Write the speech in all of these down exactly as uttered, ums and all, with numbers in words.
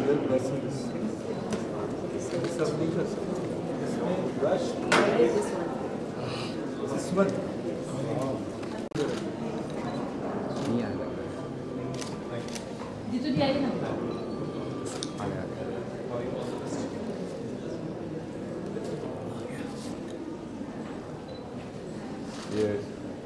other blessings. सब नहीं कर सकते. Rush. This one. नहीं आएगा. जितु दिया है ना. Yes.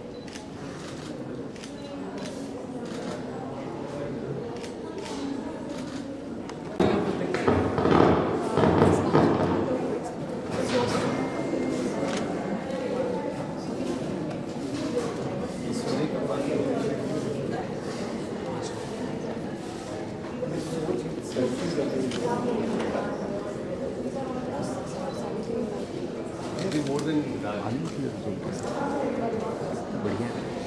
Maybe more than बढ़िया.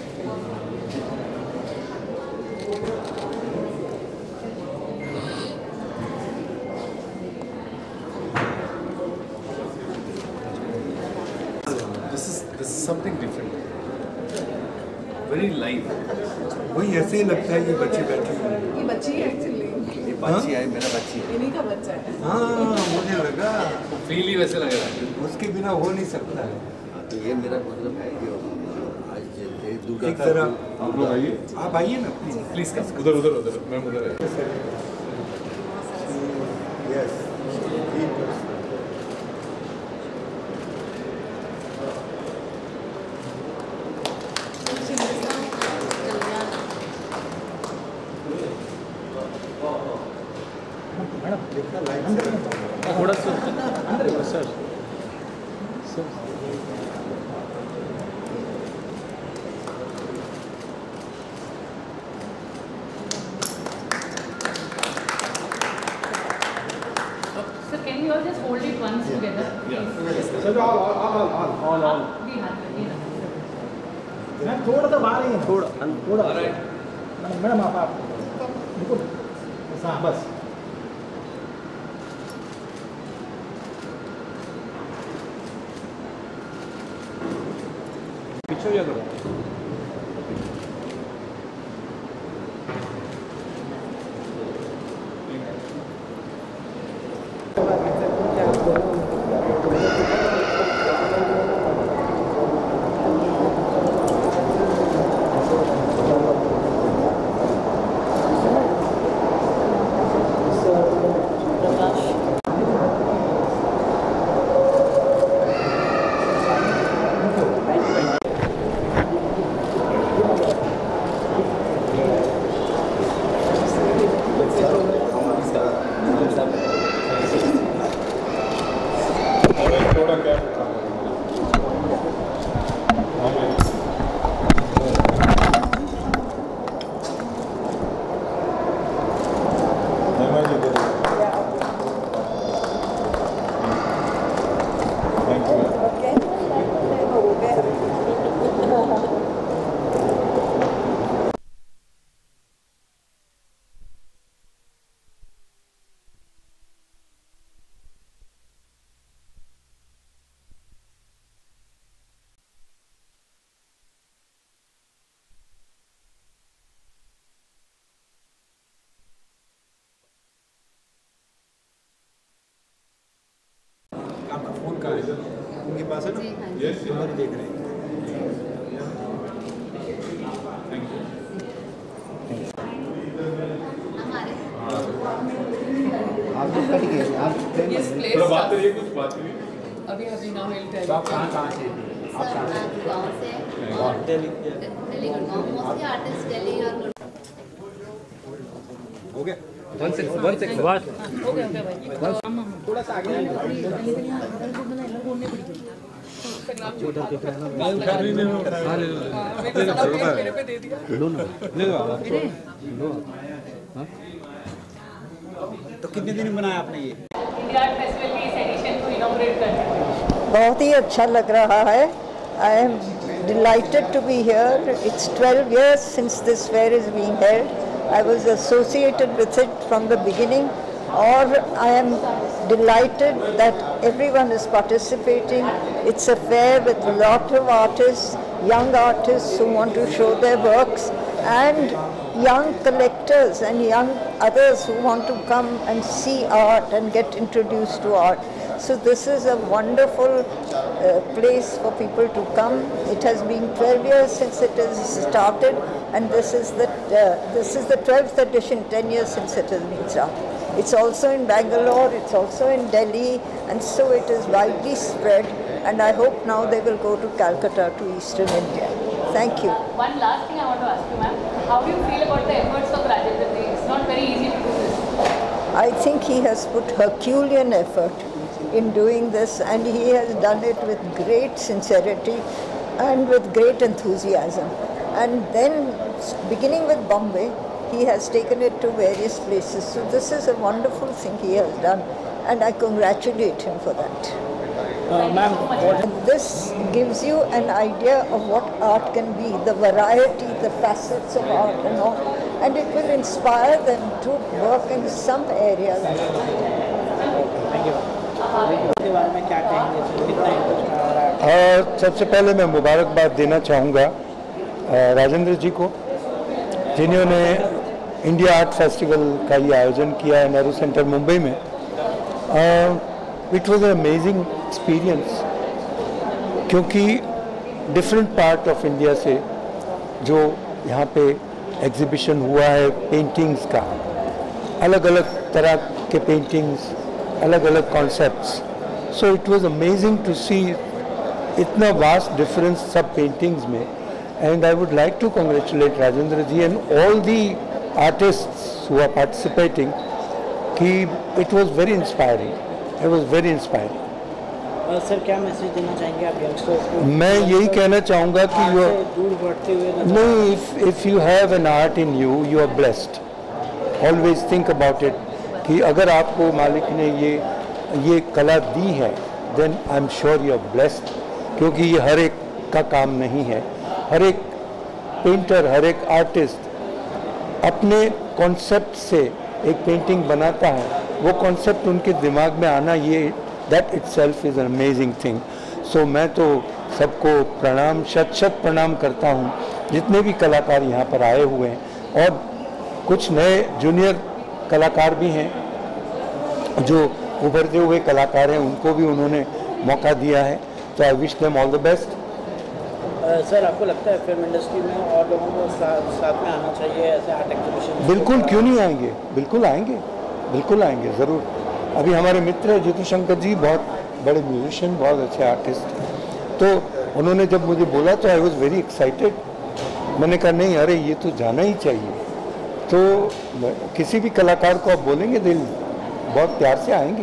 This is this is something different. Very live. वही ऐसे ही लगता है ये बच्चे बैठे हैं. ये बच्ची है एक्चुअली. ये बच्ची है, मेरा बच्ची. इन्हीं का बच्चा है. हाँ, मुझे लगा. फील ही वैसे लग रहा है. उसके बिना हो नहीं सकता है. तो ये मेरा मतलब है कि आज दुर्गा एक तरह आप लोग आइए. आप आइए ना प्लीज. Please come. उधर उधर उधर मैम उधर है. यस. थोड़ा सा अंदर sir sir So can we all just hold it once together? Yes. Sir all all all all all all भी हाथ में ये ना. मैम थोड़ा तो बाहर ही थोड़ा थोड़ा मैडम आप आप रुको बस हाँ बस पीछे जा करो. आपका फोन कहाँ है? उनके पास है ना? यस. उधर देख रहे हैं. आप लोग कट गए. आप थोड़ा बात करिए. कुछ बात करिए. अभी अभी नाउ विल टेल. तो आप कहाँ कहाँ से आप कहाँ से गाँव से दिल्ली दिल्ली गुड़गांव मोस्टली आर्टिस्ट दिल्ली और हो गया. वन सेकंड वन सेकंड बात. हो गया हो गया भाई. थोड़ा सा आगे मेरे पे दे दिया. लो ना ले लो. तो कितने दिन में बनाया आपने ये? इंडिया आर्ट फेस्टिवल की इस एडिशन को इनॉग्रेट करने में बहुत ही अच्छा लग रहा है. I am delighted to be here. It's twelve years since this fair is being held. I was associated with it from the beginning. Or I am delighted that everyone is participating. It's a fair with a lot of artists, young artists who want to show their works, and young collectors and young others who want to come and see art and get introduced to art. So this is a wonderful uh, place for people to come. It has been twelve years since it has started, and this is the uh, this is the twelfth edition, ten years since it has been started. It's also in Bangalore, it's also in Delhi, and so it is widely spread, and I hope now they will go to Calcutta, to Eastern India. Thank you. One last thing I want to ask you, ma'am. How do you feel about the efforts of Rajendra Ji? It's not very easy to do this. I think he has put Herculean effort in doing this, and he has done it with great sincerity and with great enthusiasm. And then, beginning with Bombay, he has taken it to various places. So this is a wonderful thing he has done, and I congratulate him for that. Uh, Ma'am, what This gives you an idea of what art can be, the variety, the facets of art and all, and it will inspire them to work in some area like that. के बारे में क्या कहेंगे sir, कितना interest आ रहा है? और सबसे पहले मैं मुबारकबाद देना चाहूँगा अ, राजेंद्र जी को, जिन्होंने इंडिया आर्ट फेस्टिवल का ये आयोजन किया है नेहरू सेंटर मुंबई में. It was an amazing experience, क्योंकि डिफरेंट पार्ट ऑफ इंडिया से जो यहाँ पे एग्जीबिशन हुआ है पेंटिंग्स का, अलग अलग तरह के पेंटिंग्स, अलग अलग concepts. So it was amazing to see इतना वास्ट डिफरेंस सब पेंटिंग्स में. And I would like to congratulate Rajendra ji and all the artists who are participating कि it was very inspiring, it was very inspiring. और sir क्या message देना चाहेंगे आप youngsters को? मैं यही कहना चाहूँगा कि यू दूर बढ़ते हुए नहीं, if if you have an art in you, you are blessed. Always think about it कि अगर आपको मालिक ने ये ये कला दी है, then I am sure you are blessed, क्योंकि ये हर एक का काम नहीं है. हर एक पेंटर, हर एक आर्टिस्ट अपने कॉन्सेप्ट से एक पेंटिंग बनाता है. वो कॉन्सेप्ट उनके दिमाग में आना, ये that itself is an amazing thing. So मैं तो सबको प्रणाम, शत शत प्रणाम करता हूँ, जितने भी कलाकार यहाँ पर आए हुए हैं, और कुछ नए जूनियर कलाकार भी हैं जो उभरते हुए कलाकार हैं, उनको भी उन्होंने मौका दिया है. तो I wish them all the best. Sir आपको लगता है फिल्म इंडस्ट्री में और लोगों को साथ साथ में आना चाहिए ऐसे आर्ट एग्जीबिशन? बिल्कुल, क्यों नहीं आएंगे, बिल्कुल आएंगे, बिल्कुल आएंगे ज़रूर. अभी हमारे मित्र है जीतू शंकर जी, बहुत बड़े म्यूजिशियन, बहुत अच्छे आर्टिस्ट, तो उन्होंने जब मुझे बोला तो आई वॉज वेरी एक्साइटेड. मैंने कहा नहीं, अरे ये तो जाना ही चाहिए. तो किसी भी कलाकार को आप बोलेंगे, दिल बहुत प्यार से आएंगे.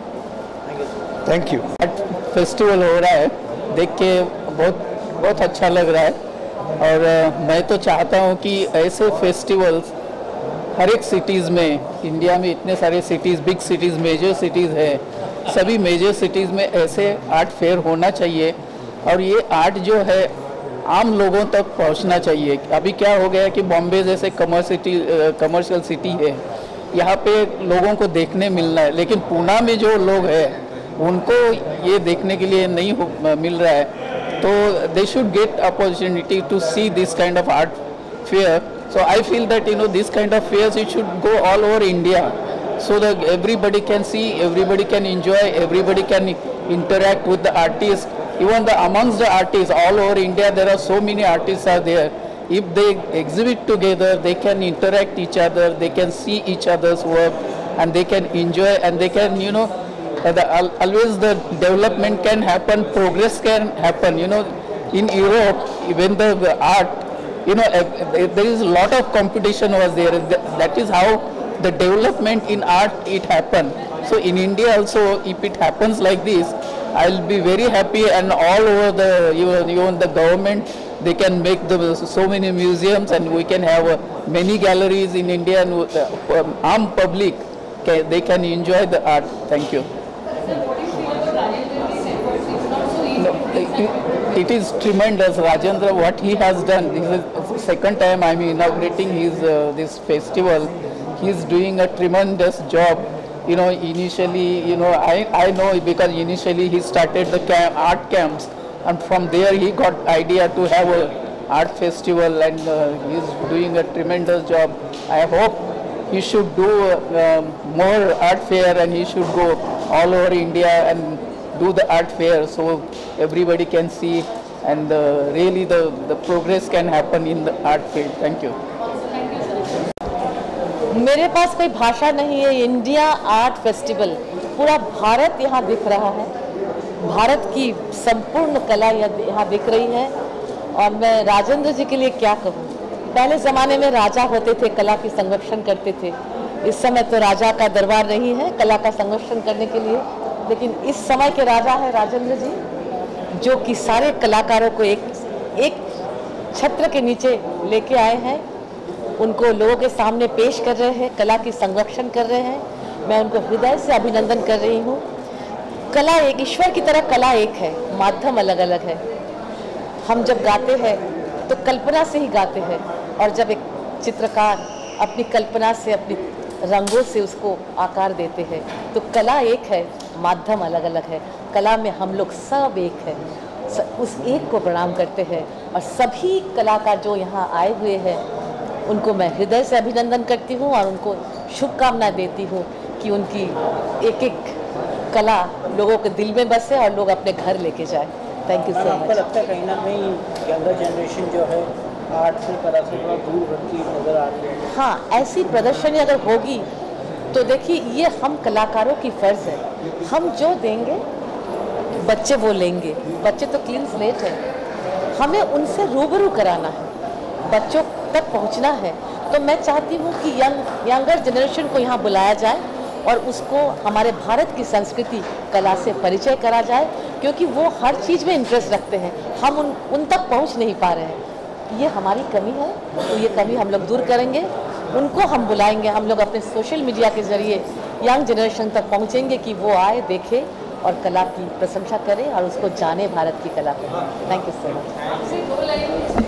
Thank you. फेस्टिवल हो रहा है, देख के बहुत बहुत अच्छा लग रहा है. और uh, मैं तो चाहता हूँ कि ऐसे फेस्टिवल्स हर एक सिटीज़ में, इंडिया में इतने सारे cities, big cities, major cities है, सभी मेजर सिटीज़ में ऐसे आर्ट फेयर होना चाहिए. और ये आर्ट जो है आम लोगों तक पहुंचना चाहिए. अभी क्या हो गया है कि बॉम्बे जैसे कमर्शियल कमर्शियल सिटी है, यहाँ पे लोगों को देखने मिलना है, लेकिन पुणे में जो लोग हैं उनको ये देखने के लिए नहीं हो, मिल रहा है. तो they should get opportunity to see this kind of art fair. So I feel that you know this kind of fairs it should go all over India, so that everybody can see, everybody can enjoy, everybody can interact with the artists. Even the amongst the artists all over India, there are so many artists are there. If they exhibit together, they can interact each other, they can see each other's work, and they can enjoy, and they can, you know, uh, the, always the development can happen, progress can happen. You know, in Europe, even the, the art, you know, uh, there is a lot of competition was there. That is how the development in art it happened. So in India also, if it happens like this, I'll be very happy. And all over the even, even the government, they can make the so many museums, and we can have uh, many galleries in India, and uh, um, armed public can, they can enjoy the art. Thank you. Sir, what do you feel about Rajendra's efforts? It's not so easy. No, it, it is tremendous. Rajendra, what he has done. This is the second time I'm inaugurating his uh, this festival. He's doing a tremendous job. You know, initially, you know, I, I know because initially he started the camp, art camps, and from there he got idea to have a art festival, and uh, he's doing a tremendous job. I hope he should do uh, um, more art fair, and he should go all over India and do the art fair so everybody can see, and uh, really the, the progress can happen in the art field. Thank you. मेरे पास कोई भाषा नहीं है। India art festival, पूरा भारत यहाँ दिख रहा है, भारत की संपूर्ण कला यहाँ दिख रही है। और मैं राजेंद्र जी के लिए क्या कहूँ, पहले ज़माने में राजा होते थे, कला की संरक्षण करते थे। इस समय तो राजा का दरबार नहीं है कला का संरक्षण करने के लिए, लेकिन इस समय के राजा है राजेंद्र जी, जो कि सारे कलाकारों को एक एक छत्र के नीचे लेके आए हैं, उनको लोगों के सामने पेश कर रहे हैं, कला की संरक्षण कर रहे हैं। मैं उनको हृदय से अभिनंदन कर रही हूँ। कला एक, ईश्वर की तरह कला एक है, माध्यम अलग अलग है। हम जब गाते हैं तो कल्पना से ही गाते हैं, और जब एक चित्रकार अपनी कल्पना से, अपनी रंगों से उसको आकार देते हैं, तो कला एक है, माध्यम अलग अलग है। कला में हम लोग सब एक है, उस एक को प्रणाम करते हैं। और सभी कलाकार जो यहाँ आए हुए हैं उनको मैं हृदय से अभिनंदन करती हूँ और उनको शुभकामनाएं देती हूँ कि उनकी एक एक कला लोगों के दिल में बसे और लोग अपने घर लेके जाए। Thank you so much. आपको लगता है कहीं ना कहीं यंगर जनरेशन जो है आर्ट से कला से थोड़ा दूर बढ़ती नजर आ रही है? हाँ, ऐसी प्रदर्शनी अगर होगी तो देखिए, ये हम कलाकारों की फ़र्ज़ है, हम जो देंगे बच्चे वो लेंगे। बच्चे तो क्लीन स्लेट है, हमें उनसे रूबरू कराना है, बच्चों तक पहुंचना है। तो मैं चाहती हूँ कि यंग यंगर जनरेशन को यहाँ बुलाया जाए और उसको हमारे भारत की संस्कृति कला से परिचय करा जाए, क्योंकि वो हर चीज़ में इंटरेस्ट रखते हैं, हम उन उन तक पहुँच नहीं पा रहे हैं। ये हमारी कमी है, तो ये कमी हम लोग दूर करेंगे, उनको हम बुलाएंगे। हम लोग अपने सोशल मीडिया के ज़रिए यंग जनरेशन तक पहुँचेंगे कि वो आए, देखे और कला की प्रशंसा करें और उसको जाने, भारत की कला को। Thank you so much.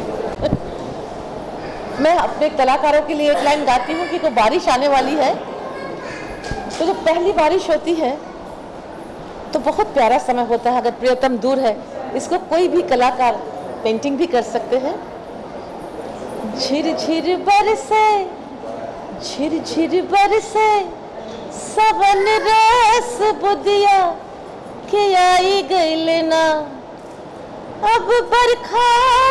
मैं अपने कलाकारों के लिए एक लाइन गाती हूँ कि कोई बारिश आने वाली है, तो जब पहली बारिश होती है तो बहुत प्यारा समय होता है। अगर प्रियतम दूर है, इसको कोई भी कलाकार पेंटिंग भी कर सकते हैं। झिर झिर बरसे, झिर झिर बरसे सबन रस बुदिया के आई गइल ना, अब बरखा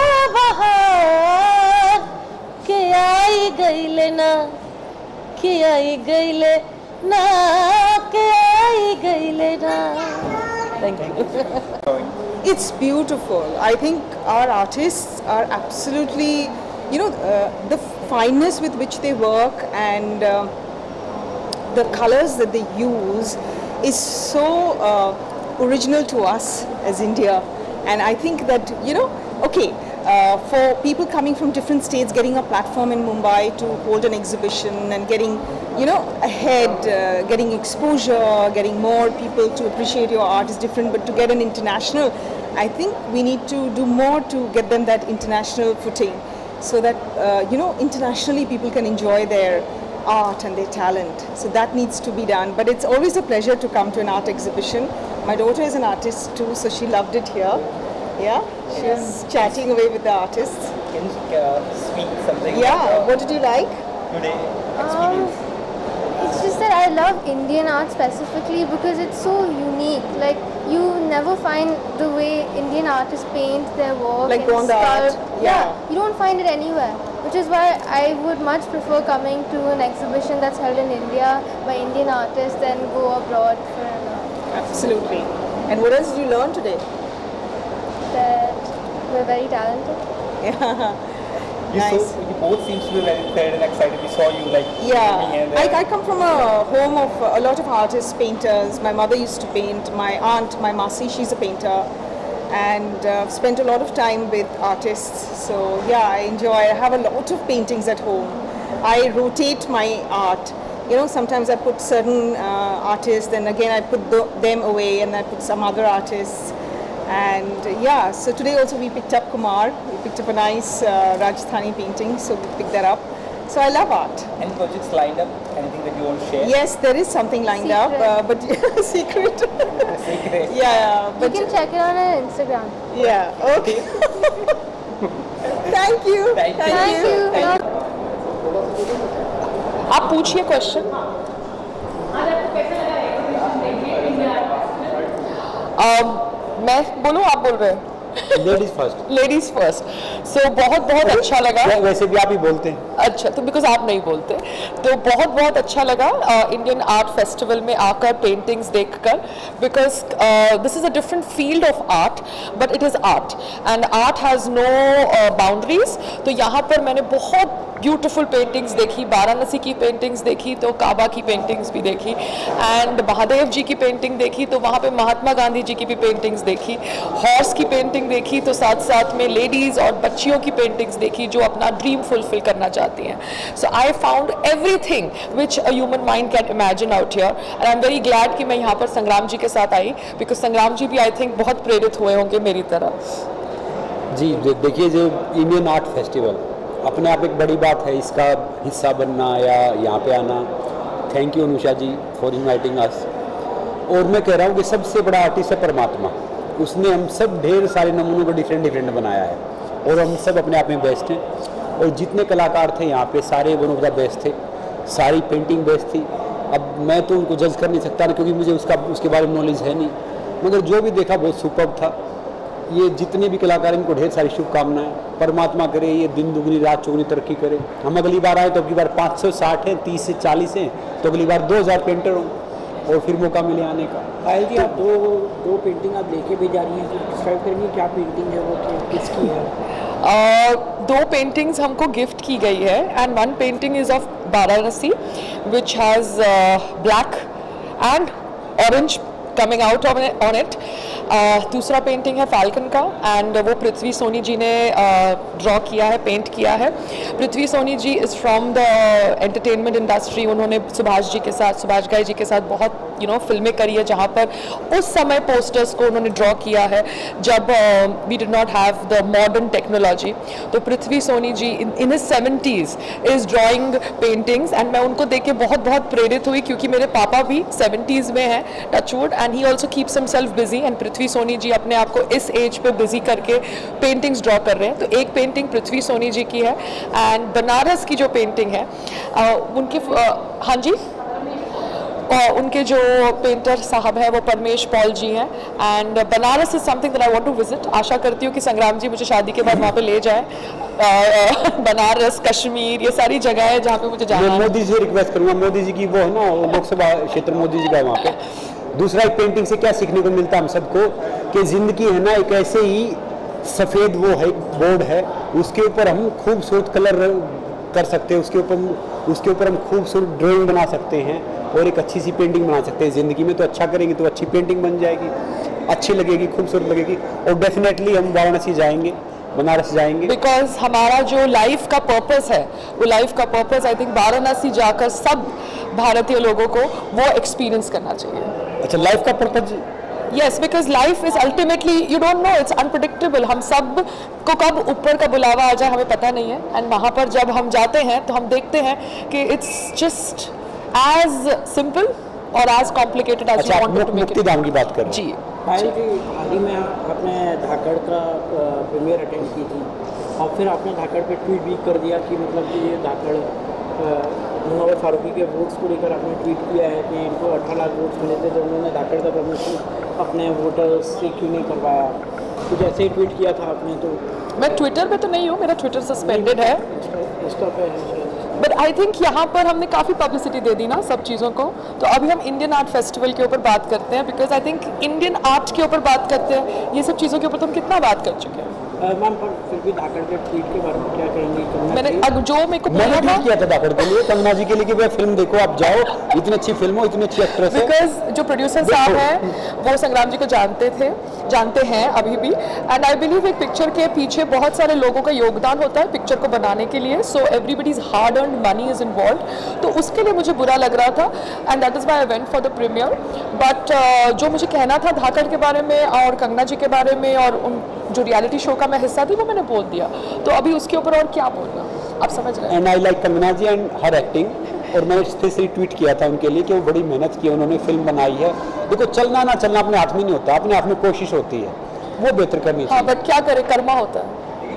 बहार के आई गइल ना, के आई गइल ना, के आई गइल ना। Thank you. It's beautiful. I think our artists are absolutely, you know, uh, the fineness with which they work and uh, the colors that they use is so uh, original to us as India. And I think that, you know, okay, uh, for people coming from different states, getting a platform in Mumbai to hold an exhibition and getting, you know, ahead, uh, getting exposure, getting more people to appreciate your art is different, but to get an international, I think we need to do more to get them that international footing so that, uh, you know, internationally people can enjoy their art and their talent. So that needs to be done. But it's always a pleasure to come to an art exhibition. My daughter is an artist too, so she loved it here. Yeah, she was chatting away with the artists. Can you uh, speak something? Yeah, what did you like today? Um, it's just that I love Indian art specifically because it's so unique. Like, you never find the way Indian artists paint their work. Like and Gonda art, sculpt. yeah. You don't find it anywhere. Which is why I would much prefer coming to an exhibition that's held in India by Indian artists than go abroad for an art. Absolutely. And what else did you learn today? That we're very talented. Yeah. You, Nice. so, you both seems to be very excited and excited. We saw you like Yeah, here and I, there. I come from a home of a lot of artists, painters. My mother used to paint. My aunt, my Masi, she's a painter. And uh, spent a lot of time with artists. So yeah, I enjoy. I have a lot of paintings at home. I rotate my art. You know, sometimes I put certain uh, artists, then again I put the, them away, and I put some other artists. And uh, yeah, so today also we picked up Kumar. We picked up a nice uh, Rajasthani painting, so we picked that up. So I love art. Any projects lined up? Anything that you want to share? Yes, there is something lined Secret. up, uh, but secret. Secret. Yeah, You but can check it out on Instagram. yeah, okay. Thank you thank you. आप पूछिए question. मैं बोलूँ आप बोल रहे हैं? Ladies first. Ladies first. So बहुत बहुत अच्छा लगा। वैसे भी आप ही बोलते हैं। अच्छा, तो बिकॉज आप नहीं बोलते, तो बहुत बहुत अच्छा लगा इंडियन आर्ट फेस्टिवल में आकर पेंटिंग्स देखकर, because this is a different field of art, but it is art and art has no boundaries. तो यहाँ पर मैंने बहुत ब्यूटीफुल पेंटिंग्स देखी, वाराणसी की पेंटिंग्स देखी तो काबा की पेंटिंग्स भी देखी, एंड महादेव जी की पेंटिंग देखी तो वहाँ पे महात्मा गांधी जी की भी पेंटिंग्स देखी, हॉर्स की पेंटिंग देखी तो साथ साथ में लेडीज़ और बच्चियों की पेंटिंग्स देखी जो अपना ड्रीम फुलफिल करना चाहती हैं। So I found everything which a human mind can imagine out here, and I am very glad कि मैं यहाँ पर संग्राम जी के साथ आई, बिकॉज संग्राम जी भी आई थिंक बहुत प्रेरित हुए होंगे मेरी तरह। जी देखिए, जो इंडियन आर्ट फेस्टिवल अपने आप एक बड़ी बात है, इसका हिस्सा बनना या यहाँ पे आना। Thank you Anusha ji for inviting us. और मैं कह रहा हूँ कि सबसे बड़ा आर्टिस्ट है परमात्मा, उसने हम सब ढेर सारे नमूनों को डिफरेंट डिफरेंट बनाया है और हम सब अपने आप में बेस्ट हैं। और जितने कलाकार थे यहाँ पे सारे वन ऑफ द बेस्ट थे, सारी पेंटिंग बेस्ट थी। अब मैं तो उनको जज कर नहीं सकता क्योंकि मुझे उसका उसके बारे में नॉलेज है नहीं, मगर जो भी देखा बहुत सुपर्ब था। ये जितने भी कलाकार इनको ढेर सारी शुभकामनाएं, परमात्मा करे ये दिन दुगनी रात चौगुनी तरक्की करे। हम अगली बार आए तो अगली बार पाँच सौ साठ हैं, तीस से चालीस हैं, तो अगली बार दो हज़ार पेंटर हों और फिर मौका मिले आने का। पायल जी, आप दो दो पेंटिंग आप लेके भी जा रही हैं, तो डिस्क्राइब करेंगे क्या पेंटिंग है वो, किसकी है? Uh, दो पेंटिंग्स हमको गिफ्ट की गई है, and one painting is of Varanasi which has black and orange coming out on it. दूसरा पेंटिंग है फैल्कन का, एंड वो पृथ्वी सोनी जी ने ड्रॉ uh, किया है, पेंट किया है। Prithvi Soni ji is from the entertainment industry. उन्होंने सुभाष जी के साथ, सुभाष घई जी के साथ बहुत यू नो फिल्में करी है, जहाँ पर उस समय पोस्टर्स को उन्होंने ड्रॉ किया है जब we did not have the modern technology. तो Prithvi Soni ji in in his seventies is drawing paintings, and मैं उनको देख के बहुत बहुत प्रेरित हुई, क्योंकि मेरे पापा भी सेवेंटीज़ में हैं, touchwood, and he also keeps himself busy. And Prithvi Soni ji अपने आप को इस एज पे बिजी करके पेंटिंग्स ड्रॉ कर रहे हैं। तो एक पेंटिंग पृथ्वी सोनी जी की है, एंड बनारस की जो पेंटिंग है uh, उनके uh, हाँ जी और उनके जो पेंटर साहब हैं वो परमेश पॉल जी हैं, and Banaras is something that I want to visit. आशा करती हूँ कि संग्राम जी मुझे शादी के बाद वहाँ पे ले जाए। बनारस, कश्मीर, ये सारी जगह है जहाँ पे मुझे जाना है। मोदी जी रिक्वेस्ट करूँगा, मोदी जी की वो है ना लोकसभा क्षेत्र मोदी जी का है वहाँ पे। दूसरा, एक पेंटिंग से क्या सीखने को मिलता है हम सबको कि ज़िंदगी है ना एक ऐसे ही सफ़ेद वो है बोर्ड है, उसके ऊपर हम खूबसूरत कलर कर सकते हैं, उसके ऊपर उसके ऊपर हम खूबसूरत ड्राइंग बना सकते हैं और एक अच्छी सी पेंटिंग बना सकते हैं। ज़िंदगी में तो अच्छा करेंगे तो अच्छी पेंटिंग बन जाएगी, अच्छी लगेगी, खूबसूरत लगेगी। और डेफिनेटली हम वाराणसी जाएंगे, बनारस जाएंगे, बिकॉज हमारा जो लाइफ का पर्पस है वो लाइफ का पर्पस आई थिंक वाराणसी जाकर सब भारतीय लोगों को वो एक्सपीरियंस करना चाहिए। अच्छा, लाइफ का purpose? Yes, because life is ultimately you don't know, it's unpredictable. हम सब को कब ऊपर का बुलावा आ जाए हमें पता नहीं है, एंड वहाँ पर जब हम जाते हैं तो हम देखते हैं कि इट्स जस्ट एज सिंपल और as complicated as you want to make it. Muktidham की बात कर जी। पायल जी, हाल ही में आपने धाकड़ का प्रीमियर अटेंड की थी और फिर आपने धाकड़ पे ट्वीट भी कर दिया कि मतलब कि ये धाकड़ मुनव्वर फारूकी के वोट्स को लेकर आपने ट्वीट किया है कि इनको अठारह लाख वोट्स मिले थे, तो उन्होंने धाकड़ का प्रमोशन अपने वोटर्स से क्यों नहीं करवाया? कुछ ऐसे ही ट्वीट किया था आपने। तो मैं ट्विटर पे तो नहीं हूँ, मेरा ट्विटर सस्पेंडेड है, इंस्टा पे है, बट आई थिंक यहाँ पर हमने काफ़ी पब्लिसिटी दे दी ना सब चीज़ों को। तो अभी हम इंडियन आर्ट फेस्टिवल के ऊपर बात करते हैं, because I think Indian art के ऊपर बात करते हैं, ये सब चीज़ों के ऊपर तो हम कितना बात कर चुके हैं। मैम, पर फिर भी धाकड़ के ट्वीट के बारे में क्या कहेंगी? मैंने अब जो मेरे को मैंने ट्वीट किया था धाकड़ के लिए, कंगना जी के लिए कि भाई फिल्म देखो, आप जाओ, इतनी अच्छी फिल्म हो, इतनी अच्छी एक्ट्रेस है। बिकॉज जो प्रोड्यूसर साहब हैं वो संग्राम जी को जानते थे, जानते हैं अभी भी, एंड आई बिलीव एक पिक्चर के पीछे बहुत सारे लोगों का योगदान होता है पिक्चर को बनाने के लिए। So everybody's hard earned money is involve, तो उसके लिए मुझे बुरा लग रहा था, and that is why I went for the premiere. But जो मुझे कहना था धाकड़ के बारे में और कंगना जी के बारे में और उन जो रियलिटी शो का मैं हिस्सा थी वो मैंने बोल दिया, तो अभी उसके ऊपर और क्या बोलना, आप समझ रहे हैं। And I like Kangana ji and her acting, और मैंने स्पेशली ट्वीट किया था उनके लिए कि वो बड़ी मेहनत की, उन्होंने फिल्म बनाई है। देखो, चलना ना चलना अपने हाथ में नहीं होता, अपने हाथ में कोशिश होती है, वो बेहतर करनी चाहिए। हाँ, बट क्या करे, कर्मा होता है।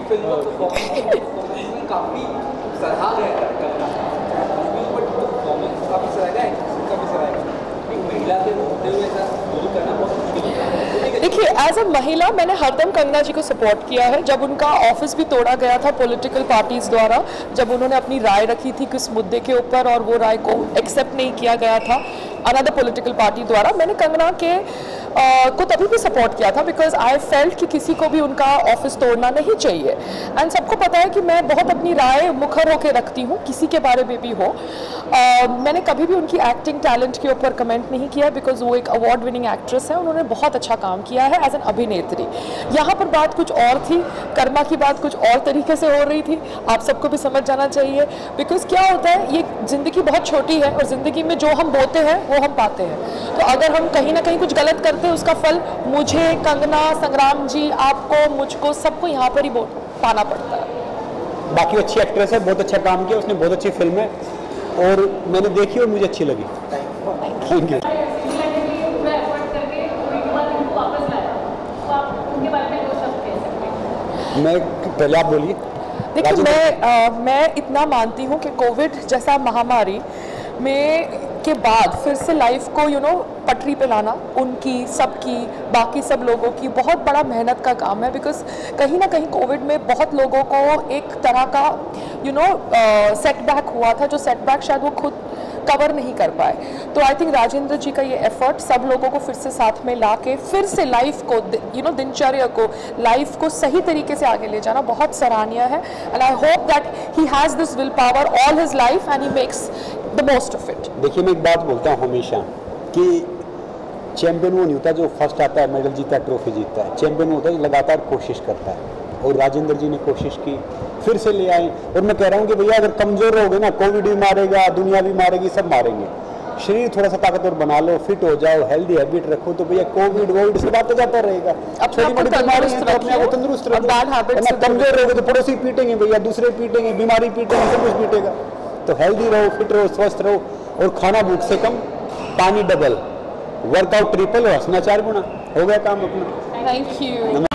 फिल्म परफॉर्मेंस काफ़ी सराहा गया है करना, बट परफॉर्मेंस काफ़ी सराहा गया है, काफ़ी सराहा गया। एक महिला के होते हुए ऐसा शुरू करना बहुत मुश्किल है। देखिए, एज अ महिला मैंने हरदम कंगना जी को सपोर्ट किया है। जब उनका ऑफिस भी तोड़ा गया था पॉलिटिकल पार्टीज़ द्वारा, जब उन्होंने अपनी राय रखी थी किस मुद्दे के ऊपर और वो राय को एक्सेप्ट नहीं किया गया था अनदर पॉलिटिकल पार्टी द्वारा, मैंने कंगना के आ, को तभी भी सपोर्ट किया था बिकॉज आई फेल्ट कि किसी को भी उनका ऑफिस तोड़ना नहीं चाहिए। एंड सबको पता है कि मैं बहुत अपनी राय मुखर होकर रखती हूँ, किसी के बारे में भी हो। आ, मैंने कभी भी उनकी एक्टिंग टैलेंट के ऊपर कमेंट नहीं किया बिकॉज वो एक अवार्ड विनिंग एक्ट्रेस है, उन्होंने बहुत अच्छा काम किया है एज एन अभिनेत्री। यहाँ पर बात कुछ और थी, कर्मा की बात कुछ और तरीके से हो रही थी, आप सबको भी समझ जाना चाहिए। बिकॉज क्या होता है, ये ज़िंदगी बहुत छोटी है और ज़िंदगी में जो हम बोते हैं वो हम पाते हैं। तो अगर हम कहीं ना कहीं कुछ गलत करते हैं, उसका फल मुझे, कंगना, संग्राम जी, आपको, मुझको, सबको यहाँ पर ही पाना पड़ता है। बाकी अच्छी एक्ट्रेस है, बहुत अच्छा काम किया उसने, बहुत अच्छी फिल्म है और मैंने देखी और मुझे अच्छी लगी। Thank you. मैं पहले आप बोलिए। देखिए, मैं आ, मैं इतना मानती हूँ कि कोविड जैसा महामारी में के बाद फिर से लाइफ को यू नो पटरी पे लाना उनकी, सबकी, बाकी सब लोगों की बहुत बड़ा मेहनत का काम है। बिकॉज कहीं ना कहीं कोविड में बहुत लोगों को एक तरह का यू नो सेटबैक हुआ था, जो सेटबैक शायद वो खुद कवर नहीं कर पाए। तो आई थिंक राजेंद्र जी का ये एफर्ट सब लोगों को फिर से साथ में ला के फिर से लाइफ को यू नो दिनचर्या को, लाइफ को सही तरीके से आगे ले जाना बहुत सराहनीय है। And I hope that he has this willpower all his life and he makes the most of it. देखिए, मैं एक बात बोलता हूँ हमेशा कि चैंपियन वो नहीं होता जो फर्स्ट आता है, मेडल जीता है, ट्रॉफी जीतता है। चैंपियन होता है जो लगातार कोशिश करता है और राजेंद्र जी ने कोशिश की, फिर से ले आए। और मैं कह रहा हूँ कि भैया अगर कमज़ोर रहोगे ना, कोविड भी मारेगा, दुनिया भी मारेगी, सब मारेंगे। शरीर थोड़ा सा ताकतवर बना लो, फिट हो जाओ, हेल्दी हैबिट रखो, तो भैया कोविड वोविड सब आता जाता रहेगा। छोटी मोटी बीमारी है तो अपने आप को तंदुरुस्त रखो। कमजोर रहोगे तो पड़ोसी पीटेंगे भैया, दूसरे पीटेंगे, बीमारी पीटेंगे, सब कुछ पीटेगा। तो हेल्दी रहो, फिट रहो, स्वस्थ रहो और खाना भूख से कम, पानी डबल, वर्कआउट ट्रिपल और हंसना चार गुना, हो गया काम अपना। Thank you.